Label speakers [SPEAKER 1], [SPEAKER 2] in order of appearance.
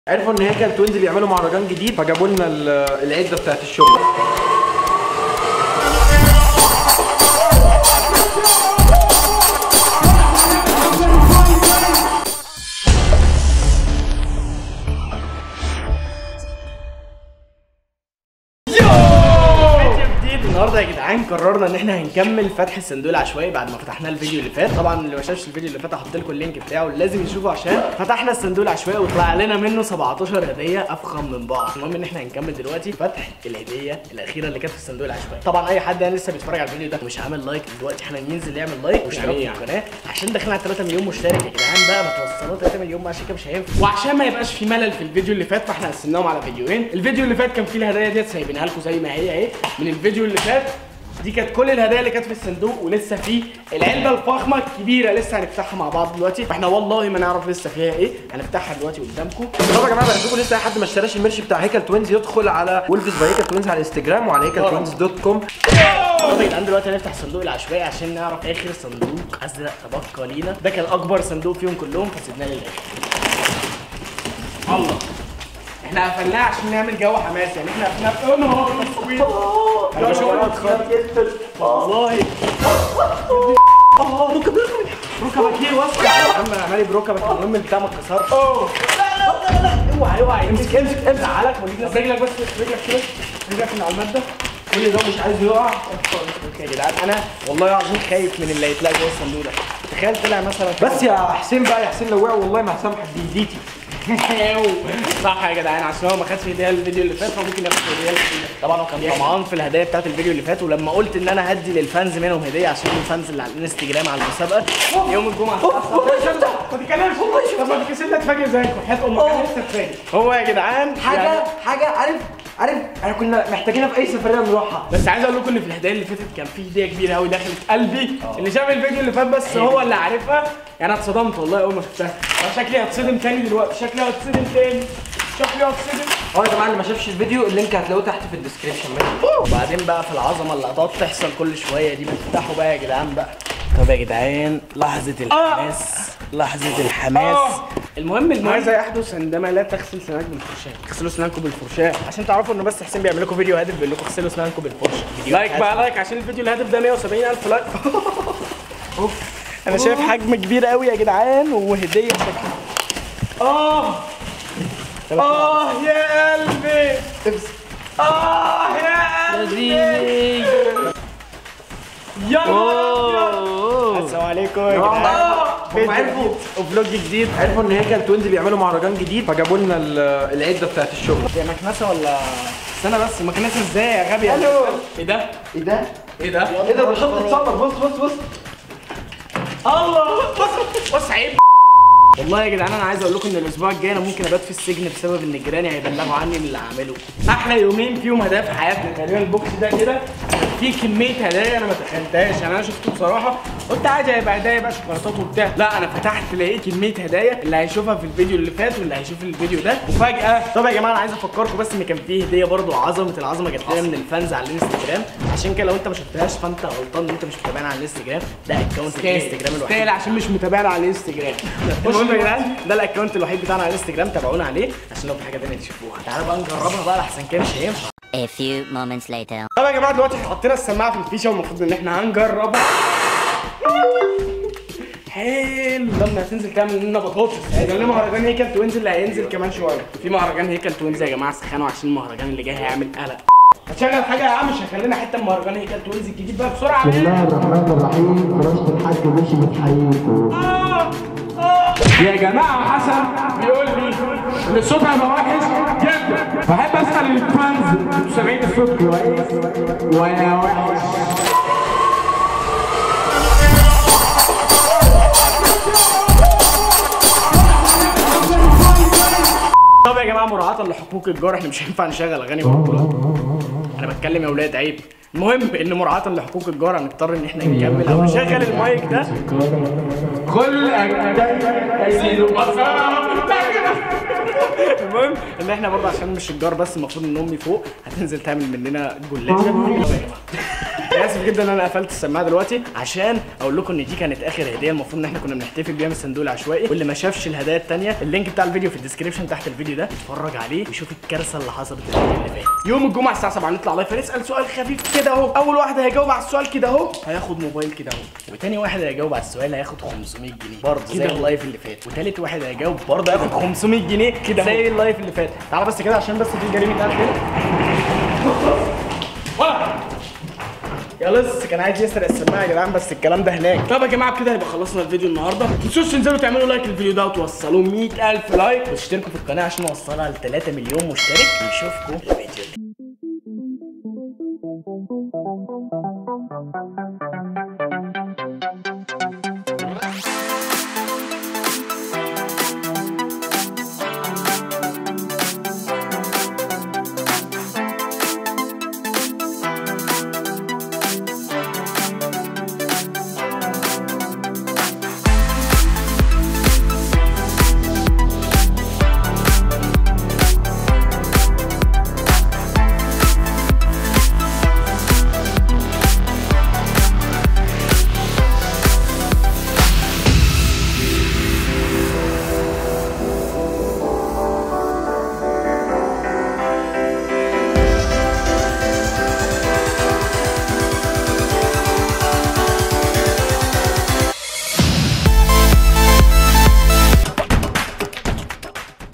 [SPEAKER 1] عرفوا ان هيكل توينز بيعملوا مهرجان جديد فجابوا لنا العده بتاعت الشغل.
[SPEAKER 2] النهارده يا جدعان قررنا ان احنا هنكمل فتح الصندوق العشوائي بعد ما فتحناه الفيديو اللي فات. طبعا اللي ما شافش الفيديو اللي فات هحط لكم اللينك بتاعه، لازم يشوفه عشان فتحنا الصندوق العشوائي وطلع لنا منه 17 هديه افخم من بعض. المهم ان احنا هنكمل دلوقتي فتح الهديه الاخيره اللي كانت في الصندوق العشوائي. طبعا اي حد لسه بيتفرج على الفيديو ده ومش عامل لايك دلوقتي حالا ينزل يعمل لايك واشتراك في القناه عشان داخلين على 3 مليون مشترك يا جدعان. بقى ما توصلوا 3 مليون عشان كده مش هينفع، وعشان ما يبقاش في ملل في الفيديو اللي فات فاحنا قسمناهم على فيديوهين. الفيديو اللي فات كان فيه الهدايا ديت سايبينها لكم زي ما هي اهي من الفيديو اللي فات. دي كانت كل الهدايا اللي كانت في الصندوق، ولسه في العلبه الفخمه الكبيره لسه هنفتحها مع بعض دلوقتي. فاحنا والله ما نعرف لسه فيها ايه، هنفتحها دلوقتي قدامكم.
[SPEAKER 1] طبعا يا جماعه بقول لسه اي حد ما اشتراش الميرش بتاع هيكل توينز يدخل على وولفز باي هيكل توينز على الانستجرام وعلى هيكلتوينز.com.
[SPEAKER 2] طبعا يا جدعان دلوقتي هنفتح الصندوق العشوائي عشان نعرف اخر صندوق ازرق تبقى لينا. ده كان اكبر صندوق فيهم كلهم فسيبناه للاخر. الله احنا قفلناه عشان نعمل جو حماس، يعني احنا قفلناه في نهار تصوير. انا شغل والله ركبك ايه واسع يا عم، انا عمالي بركبك المهم البتاع ما اتكسرش. لا اوعى امسك عليك وليك رجلك بس، رجلك كده، رجلك من على الماده كل ده مش عايز يقع. يا جدعان انا والله العظيم خايف من اللي هيتلاقي جوه الصندوق ده. تخيل طلع مثلا
[SPEAKER 1] بس يا حسين بقى، يا حسين لو وقع والله ما هسامحك، دي هديتي.
[SPEAKER 2] صح يا جدعان، عشان هو ما خدش هديه الفيديو اللي فات فممكن ياخد هديه. طبعا هو كان طمعان في الهدايا بتاعت الفيديو اللي فات، ولما قلت ان انا هدي للفانز منهم هديه عشان الفانز اللي على الانستجرام على المسابقه يوم الجمعه ما تتكلمش والله. طب ما تكسبنا تفاجئ زيكم حياه امك، انا لسه اتفاجئ. هو يا جدعان
[SPEAKER 1] حاجه عارف احنا كنا محتاجينها في اي سفريه نروحها.
[SPEAKER 2] بس عايز اقول لكم ان في الهدايا اللي فاتت كان في هديه كبيره قوي دخلت قلبي. اللي شاف الفيديو اللي فات بس هو اللي عارفها. يعني انا اتصدمت والله اول ما شفتها. شكلي هتصدم تاني دلوقتي، شكلي هتصدم تاني.
[SPEAKER 1] يا جماعه اللي ما شافش الفيديو اللينك هتلاقوه تحت في الديسكربشن.
[SPEAKER 2] وبعدين بقى في العظمه اللي هتقعد تحصل كل شويه دي بتفتحوا بقى يا جدعان بقى. طب يا جدعان لحظه الحماس، لحظه الحماس. المهم ماذا يحدث عندما لا تغسل سنانك بالفرشاه؟ اغسلوا سنانكم بالفرشاه عشان تعرفوا ان بس حسين بيعمل لكم فيديو هادف بيقول لكم اغسلوا سنانكم بالفرشه. لايك بقى لايك عشان الفيديو الهادف ده 170,000 لايك. انا شايف حجم كبير قوي يا جدعان وهديه شكلها. يا قلبي يا قلبي يا نهار. السلام عليكم يا جدعان.
[SPEAKER 1] عرفوا
[SPEAKER 2] وفلوج جديد.
[SPEAKER 1] عرفوا ان هيكل توينز بيعملوا مهرجان جديد فجابوا لنا العده بتاعت الشغل.
[SPEAKER 2] هي مكنسه ولا استنى بس، مكنسه ازاي يا غبي؟ ايه ده؟
[SPEAKER 1] ايه ده؟
[SPEAKER 2] ايه ده؟
[SPEAKER 1] ايه ده؟ شنطه تتصور. بص
[SPEAKER 2] الله بص عيب والله يا جدعان. انا عايز اقول لكم ان الاسبوع الجاي انا ممكن ابات في السجن بسبب ان جيراني هيبلغوا عني من اللي هعمله. احلى يومين فيهم هدايا في حياتنا. تقريبا البوكس ده كده فيه كميه هدايا انا ما تخيلتهاش. يعني انا شفته بصراحه قلت عادي هيبقى هدايا بقى شوكولاتات وبتاع، لا انا فتحت لقيت كميه هدايا اللي هيشوفها في الفيديو اللي فات واللي هيشوف الفيديو ده مفاجاه. طب يا جماعه انا عايز افكركم بس ان كان فيه هديه برده عظمه العظمه جت لنا من الفانز على الانستجرام. عشان كده لو انت ما شفتهاش فانت غلطان ان انت مش متابعنا على الانستجرام. ده اكونت الانستجرام الوحيد عشان مش متابعنا على الانستجرام. المهم يا جدعان ده الاكونت الوحيد بتاعنا على الانستجرام، تابعونا عليه عشان لو في حاجه ثانيه تشوفوها. تعالوا بقى نجربها بقى لحسن كده مش هينفع.
[SPEAKER 3] A few moments later.
[SPEAKER 2] طب يا جماعه دلوقتي حطينا السماعه في الفيشه والمفروض ان احنا هنجربها. حلو. لما هتنزل تعمل لنا بطاطس. ده لنا مهرجان هيكل توينز اللي هينزل كمان شويه. في مهرجان هيكل توينز يا جماعه سخنوا عشان المهرجان اللي جاي هيعمل قلق. هتشغل حاجه يا عم مش هخلينا حته من مهرجان هيكل توينز الجديد بقى بسرعه.
[SPEAKER 4] بسم الله الرحمن الرحيم. فراشة الحاج مشي بتحييكم.
[SPEAKER 5] يا جماعة حسن بيقول لي إن الصوت هيبقى وحش جدا، فأحب أسأل الفانز انتوا سامعين الصوت كويس ولا وحش؟
[SPEAKER 2] طب يا جماعة مراعاة لحقوق الجار احنا مش هينفع نشغل أغاني برضه. أنا بتكلم يا ولاد عيب. المهم ان مراعاة لحقوق الجار هنضطر ان احنا نكمل او نشغل المايك ده. المهم ان احنا برضه عشان مش الجار بس المفروض ان امي فوق هتنزل تعمل مننا جلاشه. اسف جدا ان انا قفلت السماعه دلوقتي عشان اقول لكم ان دي كانت اخر هديه المفروض ان احنا كنا بنحتفل بيها من الصندوق العشوائي. واللي ما شافش الهدايا الثانيه اللينك بتاع الفيديو في الديسكربشن تحت الفيديو ده، اتفرج عليه وشوف الكارثه اللي حصلت الفيديو اللي فات. يوم الجمعه الساعه 7 نطلع لايف نسال سؤال خفيف كده اهو. اول واحد هيجاوب على السؤال كده اهو هياخد موبايل كده اهو، وتاني واحد هيجاوب على السؤال هياخد 500 جنيه برضه زي اللايف اللي فات، وتالت واحد هيجاوب برضه هياخد 500 جنيه كده زي اللايف اللي فات. تعالى بس كده عشان بس في جريمه قتل كده. يا لص كان عايز يسرق السماعه يا جدعان، بس الكلام ده هناك. طب يا جماعه بكده هيبقى خلصنا الفيديو النهارده. ما تنسوش تنزلوا تعملوا لايك للفيديو ده وتوصلوه 100,000 لايك، وتشتركوا في القناه عشان نوصلها ل 3 مليون مشترك. نشوفكم الفيديو